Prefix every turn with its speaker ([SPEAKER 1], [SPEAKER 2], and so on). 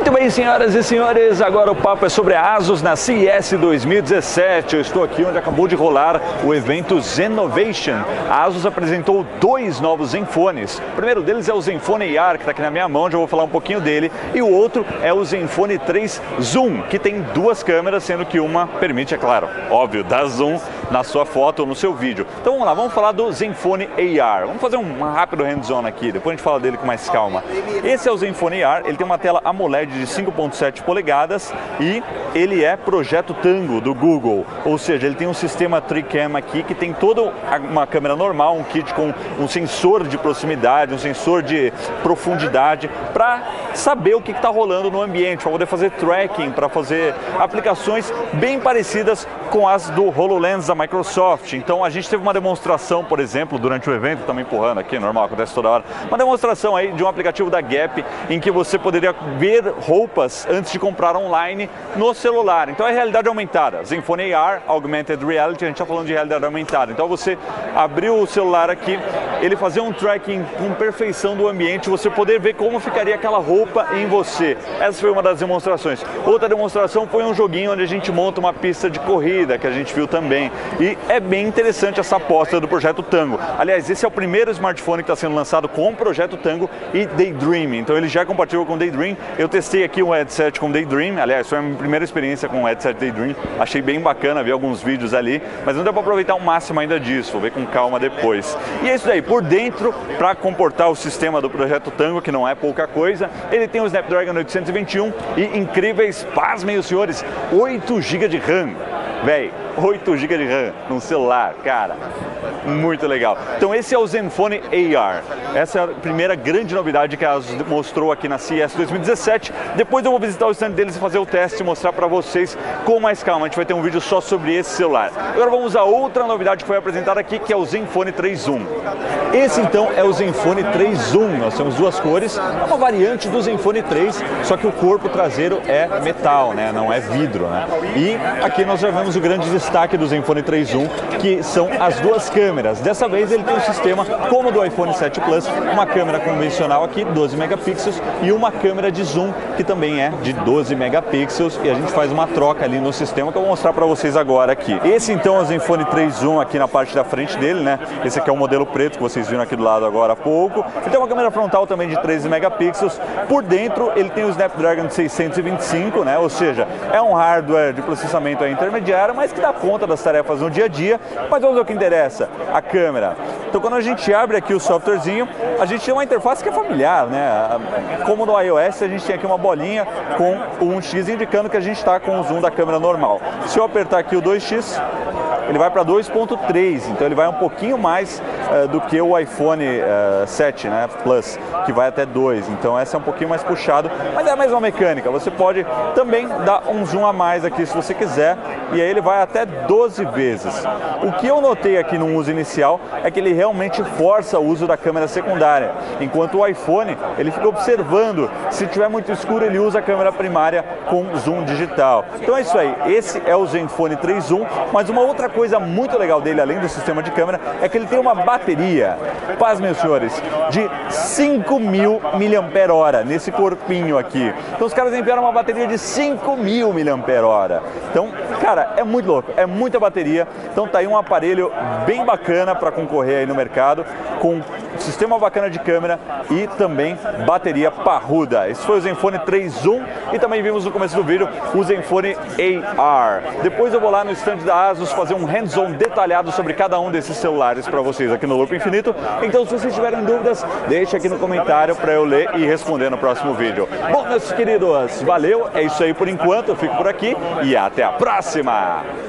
[SPEAKER 1] Muito bem, senhoras e senhores, agora o papo é sobre a ASUS na CES 2017. Eu estou aqui onde acabou de rolar o evento Zennovation. A ASUS apresentou dois novos Zenfones. O primeiro deles é o Zenfone AR, que está aqui na minha mão, já vou falar um pouquinho dele. E o outro é o Zenfone 3 Zoom, que tem duas câmeras, sendo que uma permite, é claro, óbvio, dar zoom na sua foto ou no seu vídeo. Então vamos lá, vamos falar do Zenfone AR. Vamos fazer um rápido hands-on aqui, depois a gente fala dele com mais calma. Esse é o Zenfone AR, ele tem uma tela AMOLED de 5.7 polegadas e ele é projeto Tango do Google, ou seja, ele tem um sistema TriCam aqui que tem toda uma câmera normal, um kit com um sensor de proximidade, um sensor de profundidade para saber o que está rolando no ambiente, para poder fazer tracking, para fazer aplicações bem parecidas com as do HoloLens da Microsoft. Então a gente teve uma demonstração, por exemplo, durante o evento, estamos empurrando aqui, normal, acontece toda hora, uma demonstração aí de um aplicativo da Gap em que você poderia ver roupas antes de comprar online no celular. Então é realidade aumentada. Zenfone AR, Augmented Reality, a gente está falando de realidade aumentada. Então você abriu o celular aqui, ele fazia um tracking com perfeição do ambiente, você poder ver como ficaria aquela roupa em você. Essa foi uma das demonstrações. Outra demonstração foi um joguinho onde a gente monta uma pista de corrida, que a gente viu também. E é bem interessante essa aposta do projeto Tango. Aliás, esse é o primeiro smartphone que está sendo lançado com o projeto Tango e Daydream. Então ele já é compatível com Daydream. Eu testei aqui um headset com Daydream, aliás, foi a minha primeira experiência com o headset Daydream, achei bem bacana, vi alguns vídeos ali, mas não deu para aproveitar o máximo ainda disso, vou ver com calma depois. E é isso daí, por dentro, para comportar o sistema do projeto Tango, que não é pouca coisa, ele tem o Snapdragon 821 e incríveis, pasmem os senhores, 8 GB de RAM, véi, 8 GB de RAM num celular, cara, muito legal. Então esse é o Zenfone AR, essa é a primeira grande novidade que a ASUS mostrou aqui na CES 2017. Depois eu vou visitar o stand deles e fazer o teste e mostrar para vocês com mais calma. A gente vai ter um vídeo só sobre esse celular. Agora vamos a outra novidade que foi apresentada aqui, que é o Zenfone 3 Zoom. Esse então é o Zenfone 3 Zoom, nós temos duas cores, é uma variante do Zenfone 3, só que o corpo traseiro é metal, né? Não é vidro, né? E aqui nós já vemos o grande destaque do Zenfone 3 Zoom, que são as duas câmeras. Dessa vez ele tem um sistema como do iPhone 7 Plus, uma câmera convencional aqui, 12 megapixels, e uma câmera de zoom, que também é de 12 megapixels, e a gente faz uma troca ali no sistema que eu vou mostrar para vocês agora aqui. Esse então é o Zenfone 3 Zoom aqui na parte da frente dele, né? Esse aqui é o modelo preto que vocês viram aqui do lado agora há pouco. Ele tem uma câmera frontal também de 13 megapixels. Por dentro ele tem o Snapdragon 625, né? Ou seja, é um hardware de processamento intermediário, mas que dá conta das tarefas no dia a dia. Mas vamos ver o que interessa, a câmera. Então quando a gente abre aqui o softwarezinho, a gente tem uma interface que é familiar, né? Como no iOS, a gente tem aqui uma bolinha com um X indicando que a gente está com o zoom da câmera normal. Se eu apertar aqui o 2x, ele vai para 2.3, então ele vai um pouquinho mais do que o iPhone 7, né, Plus, que vai até 2, então essa é um pouquinho mais puxado, mas é a mesma mecânica. Você pode também dar um zoom a mais aqui se você quiser, e aí ele vai até 12 vezes. O que eu notei aqui no uso inicial é que ele realmente força o uso da câmera secundária, enquanto o iPhone, ele fica observando, se tiver muito escuro ele usa a câmera primária com zoom digital. Então é isso aí, esse é o Zenfone 3 Zoom, mas uma outra coisa muito legal dele, além do sistema de câmera, é que ele tem uma bateria, paz meus senhores, de 5.000 mAh nesse corpinho aqui. Então os caras enviaram uma bateria de 5.000 mAh. Então, cara, é muito louco, é muita bateria. Então tá aí um aparelho bem bacana para concorrer aí no mercado, com sistema bacana de câmera e também bateria parruda. Esse foi o Zenfone 3 Zoom e também vimos no começo do vídeo o Zenfone AR. Depois eu vou lá no stand da ASUS fazer um hands-on detalhado sobre cada um desses celulares para vocês aqui no Loop Infinito. Então se vocês tiverem dúvidas, deixa aqui no comentário para eu ler e responder no próximo vídeo. Bom, meus queridos, valeu, é isso aí por enquanto, eu fico por aqui e até a próxima!